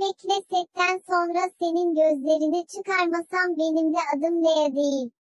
bekle setten sonra senin gözlerini çıkarmasam benim de adım Lea değil.